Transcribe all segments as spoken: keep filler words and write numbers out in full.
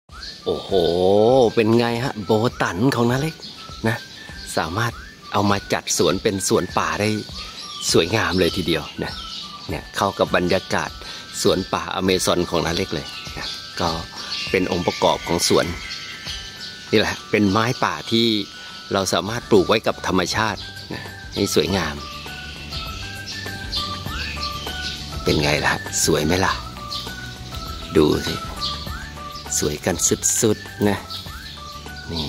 โอ้โหเป็นไงฮะโบตันของนาเล็กนะสามารถเอามาจัดสวนเป็นสวนป่าได้สวยงามเลยทีเดียวนะเนี่ยเข้ากับบรรยากาศสวนป่าอเมซอนของนาเล็กเลยนะก็เป็นองค์ประกอบของสวนนี่แหละเป็นไม้ป่าที่เราสามารถปลูกไว้กับธรรมชาตินะให้สวยงามเป็นไงล่ะสวยไหมล่ะดูสิสวยกันสุดๆนะนี่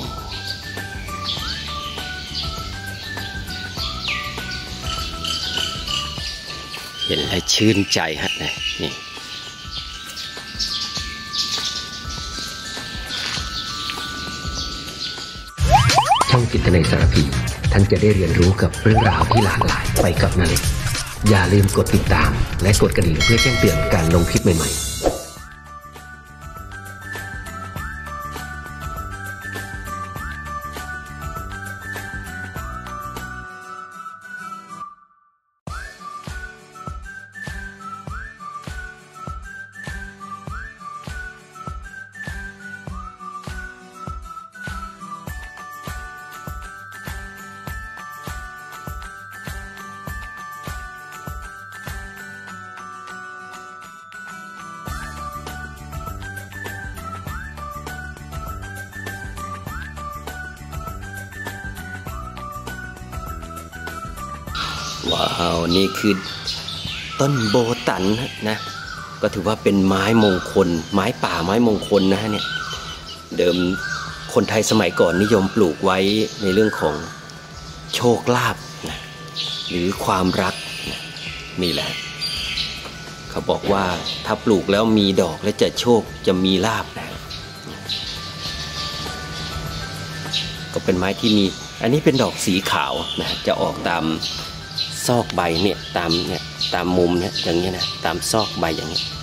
เห็นแล้วชื่นใจฮะนะนี่ช่องจิตนาสารพีท่านจะได้เรียนรู้กับเรื่องราวที่หลากหลายไปกับนาเล็กอย่าลืมกดติดตามและกดกระดิ่งเพื่อแจ้งเตือนการลงคลิปใหม่ๆว้าวนี่คือต้นโบตันนะก็ถือว่าเป็นไม้มงคลไม้ป่าไม้มงคลนะฮะเนี่ยเดิมคนไทยสมัยก่อนนิยมปลูกไว้ในเรื่องของโชคลาภนะหรือความรักนะนี่แหละเขาบอกว่าถ้าปลูกแล้วมีดอกและจะโชคจะมีลาภนะก็เป็นไม้ที่มีอันนี้เป็นดอกสีขาวนะจะออกตามซอกใบเนี่ยตามเนี่ยตามมุมเนี่ยอย่างเงี้ยนะตามซอกใบอย่างเงี้ย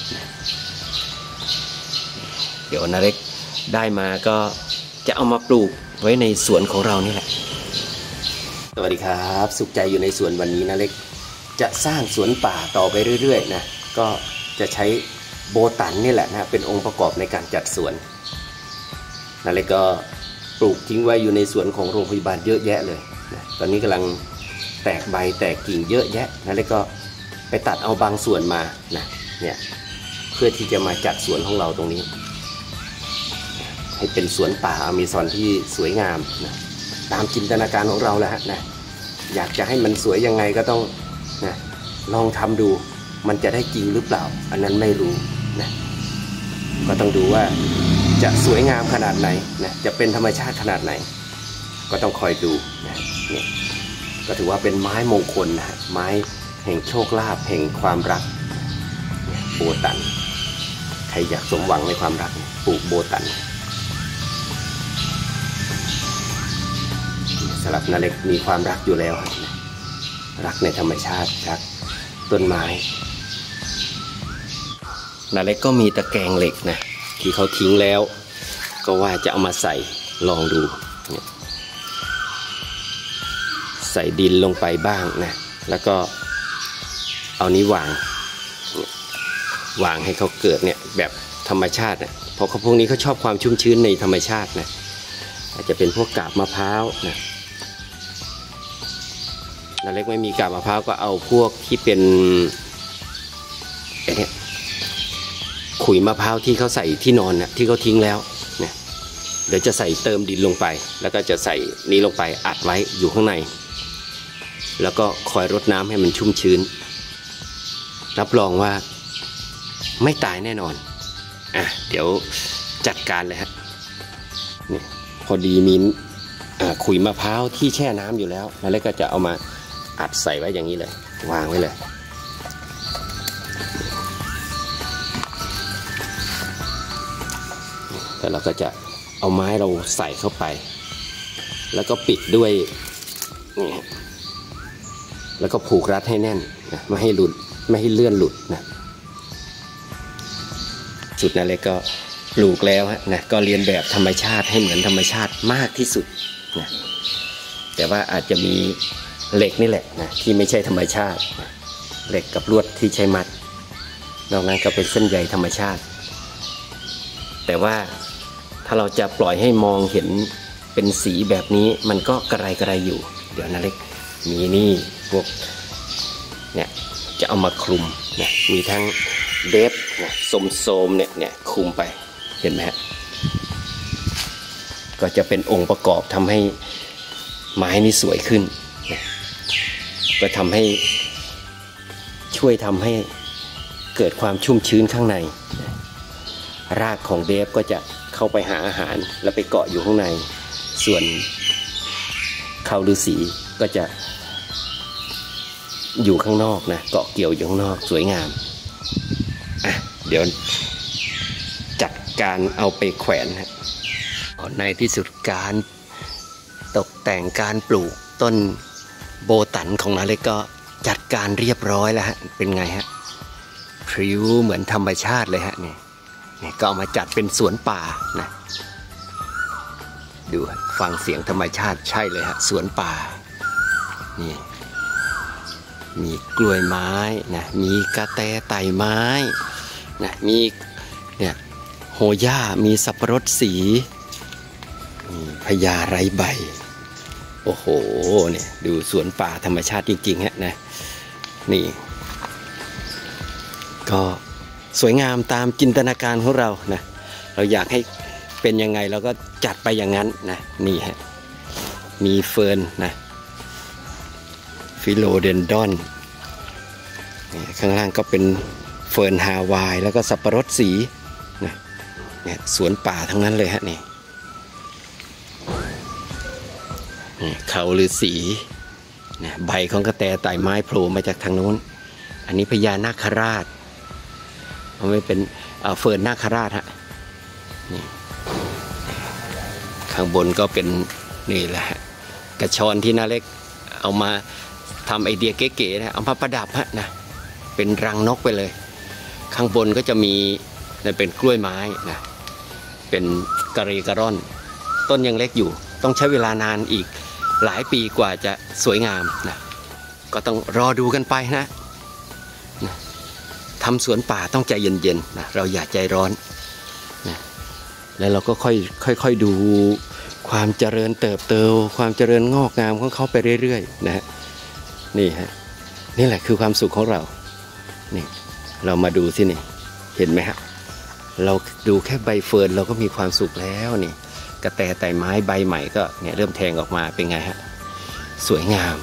เดี๋ยวนาเล็กได้มาก็จะเอามาปลูกไว้ในสวนของเรานี่แหละสวัสดีครับสุขใจอยู่ในสวนวันนี้นาเล็กจะสร้างสวนป่าต่อไปเรื่อยๆนะก็จะใช้โบตันนี่แหละนะเป็นองค์ประกอบในการจัดสวนนาเล็กก็ปลูกทิ้งไว้อยู่ในสวนของโรงพยาบาลเยอะแยะเลยนะตอนนี้กำลังแตกใบแตกกิ่งเยอะแยะนะแล้วก็ไปตัดเอาบางส่วนมานะเนี่ยเพื่อที่จะมาจัดสวนของเราตรงนี้ให้เป็นสวนป่าอเมซอนที่สวยงามนะตามจินตนาการของเราแหละฮะนะอยากจะให้มันสวยยังไงก็ต้องนะลองทำดูมันจะได้จริงหรือเปล่าอันนั้นไม่รู้นะก็ต้องดูว่าจะสวยงามขนาดไหนนะจะเป็นธรรมชาติขนาดไหนก็ต้องคอยดูนะเนี่ยก็ถือว่าเป็นไม้มงคลนะฮะไม้แห่งโชคลาภแห่งความรักโบตันใครอยากสมหวังในความรักปลูกโบตันสำหรับนาเล็กมีความรักอยู่แล้วรักในธรรมชาติรักต้นไม้นาเล็กก็มีตะแกรงเหล็กนะที่เขาทิ้งแล้วก็ว่าจะเอามาใส่ลองดูใส่ดินลงไปบ้างนะแล้วก็เอานี้วางวางให้เขาเกิดเนี่ยแบบธรรมชาตินะเพราะเขาพวกนี้เขาชอบความชุ่มชื้นในธรรมชาตินะอาจจะเป็นพวกกาบมะพร้าวนะนาเล็กไม่มีกาบมะพร้าวก็เอาพวกที่เป็นไอ้นี่ขุยมะพร้าวที่เขาใส่ที่นอนนะที่เขาทิ้งแล้วนะเดี๋ยวจะใส่เติมดินลงไปแล้วก็จะใส่นี้ลงไปอัดไว้อยู่ข้างในแล้วก็คอยรดน้ำให้มันชุ่มชื้นรับรองว่าไม่ตายแน่นอนอ่ะเดี๋ยวจัดการเลยฮะนี่พอดีมีขุยมะพร้าวที่แช่น้ำอยู่แล้วแล้วก็จะเอามาอัดใส่ไว้อย่างนี้เลยวางไว้เลยแล้วเราก็จะเอาไม้เราใส่เข้าไปแล้วก็ปิดด้วยนี่แล้วก็ผูกรัดให้แน่นนะไม่ให้หลุดไม่ให้เลื่อนหลุดนะสุดนั่นเลยก็ปลูกแล้วฮะนะก็เรียนแบบธรรมชาติให้เหมือนธรรมชาติมากที่สุดนะแต่ว่าอาจจะมีเหล็กนี่แหละนะที่ไม่ใช่ธรรมชาตินะเหล็กกับลวดที่ใช้มัดนอกนั้นก็เป็นเส้นใยธรรมชาติแต่ว่าถ้าเราจะปล่อยให้มองเห็นเป็นสีแบบนี้มันก็กระไรกระไรอยู่เดี๋ยวนะเล็กมีนี่พวกเนี่ยจะเอามาคลุมเนี่ยมีทั้งเดฟเนี่ยโสมๆเนี่ยเนี่ยคลุมไปเห็นไหมฮะก็จะเป็นองค์ประกอบทำให้ไม้นี่สวยขึ้นนะก็ทำให้ช่วยทำให้เกิดความชุ่มชื้นข้างในนะรากของเดฟก็จะเข้าไปหาอาหารแล้วไปเกาะอยู่ข้างในส่วนเขาฤาษีก็จะอยู่ข้างนอกนะเกาะเกี่ยวอยู่ข้างนอกสวยงามอ่ะเดี๋ยวจัดการเอาไปแขวนฮะในที่สุดการตกแต่งการปลูกต้นโบตันของนาเล็กก็จัดการเรียบร้อยแล้วฮะเป็นไงฮะพริ้วเหมือนธรรมชาติเลยฮะนี่นี่ก็เอามาจัดเป็นสวนป่านะดูฟังเสียงธรรมชาติใช่เลยฮะสวนป่านี่มีกล้วยไม้นะมีกระแตไต่ไม้นะมีเนี่ยโหย่ามีสับปะรดสีพญาไร้ใบโอ้โหเนี่ยดูสวนป่าธรรมชาติจริงๆฮะนะนี่ก็สวยงามตามจินตนาการของเรานะเราอยากให้เป็นยังไงเราก็จัดไปอย่างนั้นนะนี่ฮะมีเฟิร์นนะฟิโลเดนดอนข้างล่างก็เป็นเฟิร์นฮาวายแล้วก็สับปะรดสีนะเนี่ยสวนป่าทั้งนั้นเลยฮะนี่เขาฤาษีนะใบของกระแตไต่ไม้โผล่มาจากทางโน้นอันนี้พญานาคราชมันไม่เป็นเฟิร์นนาคราชฮะนี่ข้างบนก็เป็นนี่แหละกระชอนที่นาเล็กเอามาทำไอเดียเก๋ๆนะเอามาประดับฮะนะเป็นรังนกไปเลยข้างบนก็จะมีนั่นเป็นกล้วยไม้นะเป็นกระเรกระร่อนต้นยังเล็กอยู่ต้องใช้เวลานานอีกหลายปีกว่าจะสวยงามนะก็ต้องรอดูกันไปนะนะทำสวนป่าต้องใจเย็นๆนะเราอย่าใจร้อนนะแล้วเราก็ค่อยค่อยๆดูความเจริญเติบโตความเจริญงอกงามของเขาไปเรื่อยๆนะฮะนี่ฮะนี่แหละคือความสุขของเรานี่เรามาดูสินี่เห็นไหมฮะเราดูแค่ใบเฟิร์นเราก็มีความสุขแล้วนี่กระแตไต่ไม้ใบใหม่ก็เนี่ยเริ่มแทงออกมาเป็นไงฮะสวยงาม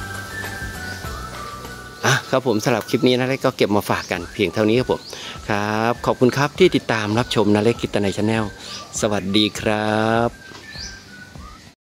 อ่ะครับผมสำหรับคลิปนี้นะเล็กก็เก็บมาฝากกันเพียงเท่านี้ครับผมครับขอบคุณครับที่ติดตามรับชมนะเล็กกิตตินัยชาแนลสวัสดีครับ